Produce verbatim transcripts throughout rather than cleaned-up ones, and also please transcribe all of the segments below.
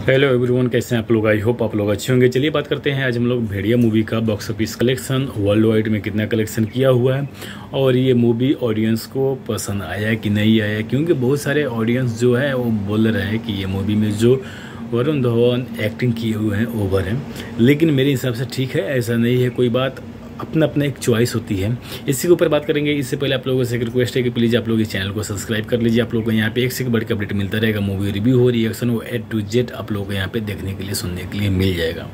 Hello everyone, कैसे हैं आप लोग। आई होप आप लोग अच्छे होंगे। चलिए बात करते हैं आज हम लोग भेड़िया मूवी का box office collection, worldwide में कितना कलेक्शन किया हुआ है और ये मूवी ऑडियंस को पसंद आया कि नहीं आया। क्योंकि बहुत सारे ऑडियंस जो है वो बोल रहे हैं कि ये मूवी में जो वरुण धवन एक्टिंग किए हुए हैं ओवर है, लेकिन मेरे हिसाब से ठीक है, ऐसा नहीं है। कोई बात अपना अपना एक चॉइस होती है। इसी के ऊपर बात करेंगे। इससे पहले आप लोगों से एक रिक्वेस्ट है कि प्लीज़ आप लोग इस चैनल को सब्सक्राइब कर लीजिए। आप लोगों को यहाँ पे एक से एक बढ़ के अपडेट मिलता रहेगा। मूवी रिव्यू हो, रिएक्शन हो, ए टू जेड आप लोगों को यहाँ पे देखने के लिए, सुनने के लिए मिल जाएगा।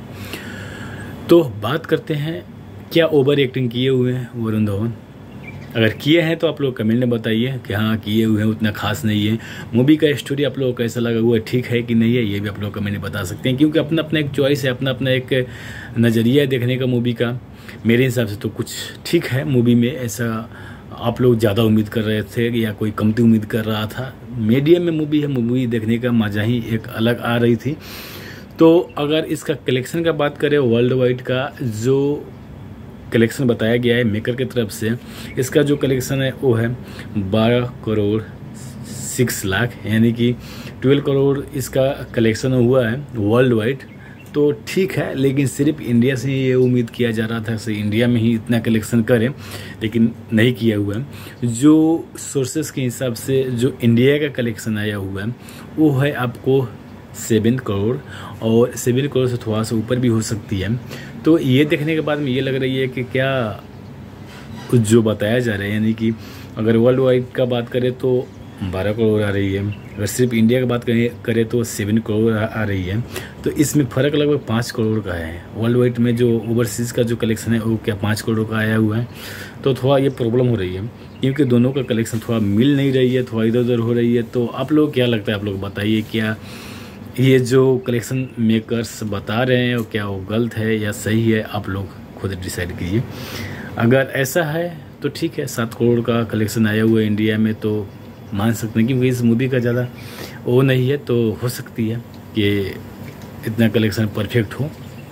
तो बात करते हैं, क्या ओवर एक्टिंग किए हुए हैं वरुण धवन? अगर किए हैं तो आप लोग कमेंट में बताइए कि हाँ किए हुए हैं, उतना खास नहीं है। मूवी का स्टोरी आप लोगों को कैसा लगा हुआ है, ठीक है कि नहीं है, ये भी आप लोग कमेंट में बता सकते हैं। क्योंकि अपना अपना एक चॉइस है, अपना अपना एक नज़रिया है देखने का मूवी का। मेरे हिसाब से तो कुछ ठीक है मूवी में। ऐसा आप लोग ज़्यादा उम्मीद कर रहे थे या कोई कमती उम्मीद कर रहा था। मीडियम में मूवी है, मूवी देखने का मज़ा ही एक अलग आ रही थी। तो अगर इसका कलेक्शन का बात करें, वर्ल्ड वाइड का जो कलेक्शन बताया गया है मेकर की तरफ से, इसका जो कलेक्शन है वो है बारह करोड़ सिक्स लाख, यानी कि ट्वेल्व करोड़ इसका कलेक्शन हुआ है वर्ल्ड वाइड। तो ठीक है, लेकिन सिर्फ इंडिया से ये उम्मीद किया जा रहा था कि इंडिया में ही इतना कलेक्शन करें, लेकिन नहीं किया हुआ है। जो सोर्सेस के हिसाब से जो इंडिया का कलेक्शन आया हुआ है वो है आपको सेवन करोड़, और सेवन करोड़ से थोड़ा सा ऊपर भी हो सकती है। तो ये देखने के बाद में ये लग रही है कि क्या कुछ जो बताया जा रहा है, यानी कि अगर वर्ल्ड वाइड का बात करें तो बारह करोड़ आ रही है, अगर सिर्फ इंडिया की बात करें तो सेवन करोड़ आ रही है। तो इसमें फ़र्क लगभग पाँच करोड़ का है। वर्ल्ड वाइड में जो ओवरसीज़ का जो कलेक्शन है वो क्या पाँच करोड़ का आया हुआ है। तो थोड़ा ये प्रॉब्लम हो रही है, क्योंकि दोनों का कलेक्शन थोड़ा मिल नहीं रही है, थोड़ा इधर उधर हो रही है। तो आप लोग क्या लगता है, आप लोग बताइए, क्या ये जो कलेक्शन मेकर्स बता रहे हैं वो क्या वो गलत है या सही है? आप लोग खुद डिसाइड कीजिए। अगर ऐसा है तो ठीक है, सात करोड़ का कलेक्शन आया हुआ है इंडिया में तो मान सकते हैं, क्योंकि इस मूवी का ज़्यादा वो नहीं है। तो हो सकती है कि इतना कलेक्शन परफेक्ट हो।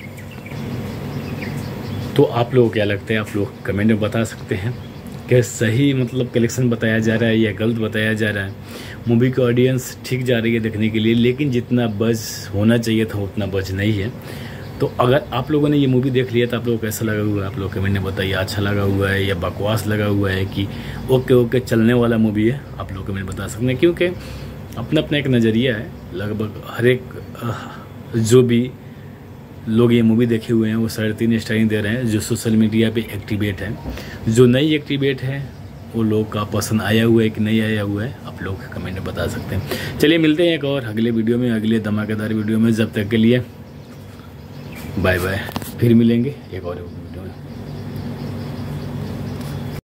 तो आप लोग क्या लगता है, आप लोग कमेंट में बता सकते हैं कि सही मतलब कलेक्शन बताया जा रहा है या गलत बताया जा रहा है। मूवी की ऑडियंस ठीक जा रही है देखने के लिए, लेकिन जितना बज़ होना चाहिए था उतना बज़ नहीं है। तो अगर आप लोगों ने ये मूवी देख लिया तो आप लोगों को कैसा लगा हुआ है, आप लोग कमेंट में बताइए। अच्छा लगा हुआ है या बकवास लगा हुआ है कि ओके ओके चलने वाला मूवी है, आप लोग कमेंट बता सकते हैं। क्योंकि अपना अपना एक नज़रिया है। लगभग हर एक जो भी लोग ये मूवी देखे हुए हैं वो साढ़े तीन स्टार दे रहे हैं, जो सोशल मीडिया पे एक्टिवेट है। जो नई एक्टिवेट है वो लोग का पसंद आया हुआ है कि नहीं आया हुआ है, आप लोग कमेंट में बता सकते हैं। चलिए मिलते हैं एक और अगले वीडियो में, अगले धमाकेदार वीडियो में। जब तक के लिए बाय बाय, फिर मिलेंगे एक और वीडियो में।